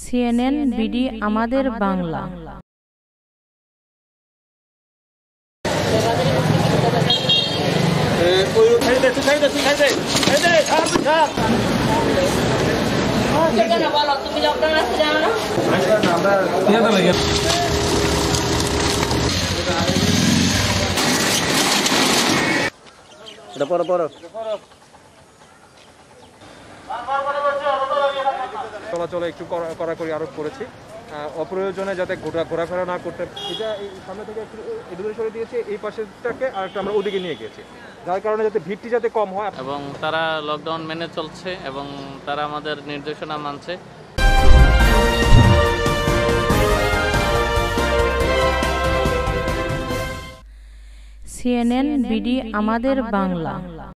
CNN BD আমাদের বাংলা। চলাচলে একটু কড়াকড়ি আরোপ করেছি, অপ্রয়োজনে যাতে ঘোরাফেরা না করতে। এটা এই সামনে থেকে একটু এদিকে সরে দিয়েছি, এই পাশেরটাকে আর একটা আমরা ওদিকে নিয়ে গিয়েছি, যার কারণে যাতে ভিড়টি যাতে কম হয়। এবং তারা লকডাউন মেনে চলছে এবং তারা আমাদের নির্দেশনা মানছে। সিএনএন বিডি আমাদের বাংলা।